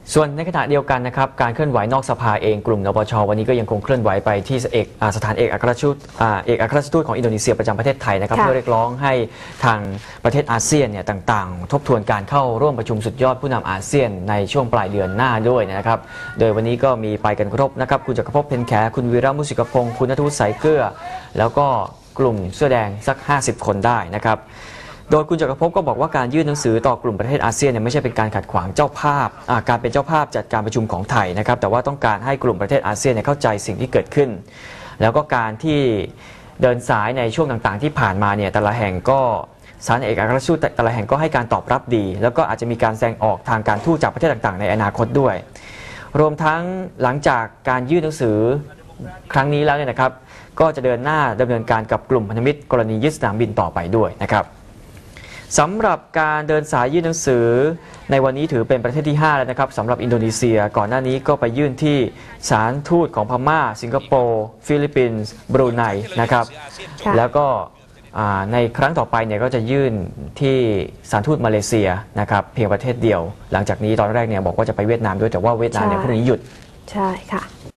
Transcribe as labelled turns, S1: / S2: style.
S1: ส่วนในขณะเดียวกันนะครับการเคลื่อนไหวนอกสภาเองกลุ่มนปชวันนี้ก็ยังคงเคลื่อนไหวไปที่สถานเอกอัครราชทูตของอินโดนีเซียประจำประเทศไทยนะครับเพื่อเรียกร้องให้ทางประเทศอาเซียนเนี่ยต่างๆทบทวนการเข้าร่วมประชุมสุดยอดผู้นำอาเซียนในช่วงปลายเดือนหน้าด้วยนะครับโดยวันนี้ก็มีไปกันครบนะครับคุณจักรภพ เพ็ญแขคุณวีระ มุสิกพงศ์คุณณัฐวุฒิ สายเกลือแล้วก็กลุ่มเสื้อแดงสัก50 คนได้นะครับโดยคุณจักรภพก็บอกว่าการยื่นหนังสือต่อกลุ่มประเทศอาเซียนไม่ใช่เป็นการขัดขวางเจ้าภาพการเป็นเจ้าภาพจัดการประชุมของไทยนะครับแต่ว่าต้องการให้กลุ่มประเทศอาเซียนเข้าใจสิ่งที่เกิดขึ้นแล้วก็การที่เดินสายในช่วงต่างๆที่ผ่านมาเนี่ยแต่ละแห่งก็สถานเอกอัครราชทูตแต่ละแห่งก็ให้การตอบรับดีแล้วก็อาจจะมีการแสดงออกทางการทูตจากประเทศต่างๆในอนาคตด้วยรวมทั้งหลังจากการยื่นหนังสือครั้งนี้แล้วเนี่ยนะครับก็จะเดินหน้าดำเนินการกับกลุ่มพันธมิตรกรณียึดสนามบินต่อไปด้วยนะครับสำหรับการเดินสายยื่นหนังสือในวันนี้ถือเป็นประเทศที่5แล้วนะครับสำหรับอินโดนีเซียก่อนหน้านี้ก็ไปยื่นที่ศาลทูตของพม่าสิงคโปร์ฟิลิปปินส์บรูไนนะครับแล้วก็ในครั้งต่อไปเนี่ยก็จะยื่นที่ศาลทูตมาเลเซียนะครับเพียงประเทศเดียวหลังจากนี้ตอนแรกเนี่ยบอกว่าจะไปเวียดนามด้วยแต่ว่าเวียดนามเนี่ยพรุ่งนี้หยุดใช่ค่ะ